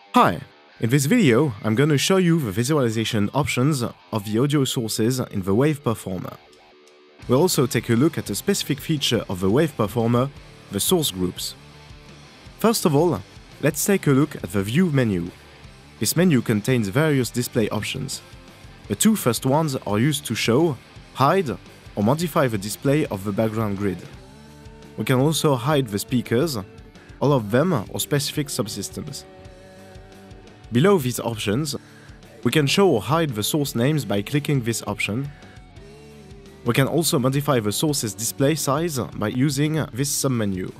Hi! In this video, I'm going to show you the visualization options of the audio sources in the Wave Performer. We'll also take a look at a specific feature of the Wave Performer, the source groups. First of all, let's take a look at the View menu. This menu contains various display options. The two first ones are used to show, hide, or modify the display of the background grid. We can also hide the speakers, all of them or specific subsystems. Below these options, we can show or hide the source names by clicking this option. We can also modify the source's display size by using this submenu.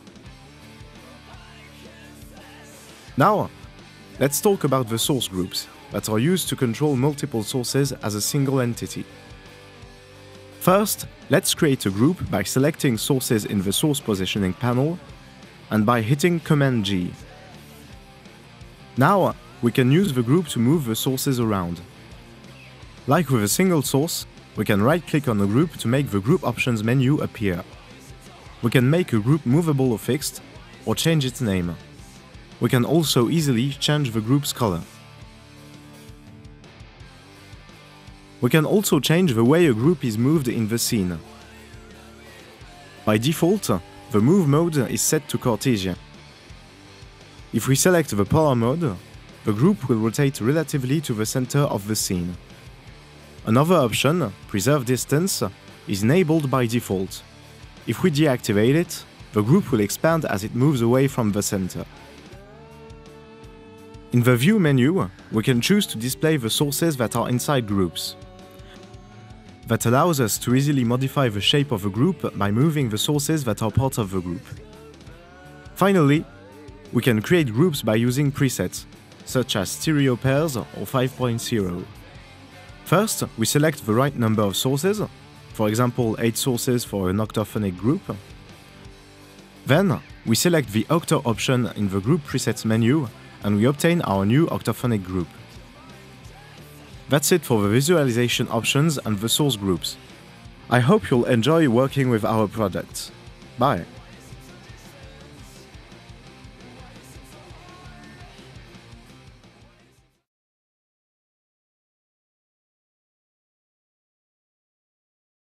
Now, let's talk about the source groups that are used to control multiple sources as a single entity. First, let's create a group by selecting sources in the source positioning panel and by hitting Command G. Now, we can use the group to move the sources around. Like with a single source, we can right-click on a group to make the Group Options menu appear. We can make a group movable or fixed, or change its name. We can also easily change the group's color. We can also change the way a group is moved in the scene. By default, the Move mode is set to Cartesian. If we select the Polar mode, the group will rotate relatively to the center of the scene. Another option, Preserve Distance, is enabled by default. If we deactivate it, the group will expand as it moves away from the center. In the View menu, we can choose to display the sources that are inside groups. That allows us to easily modify the shape of a group by moving the sources that are part of the group. Finally, we can create groups by using presets, such as stereo pairs or 5.0. First, we select the right number of sources, for example 8 sources for an octophonic group. Then, we select the Octo option in the Group Presets menu and we obtain our new octophonic group. That's it for the visualization options and the source groups. I hope you'll enjoy working with our products. Bye!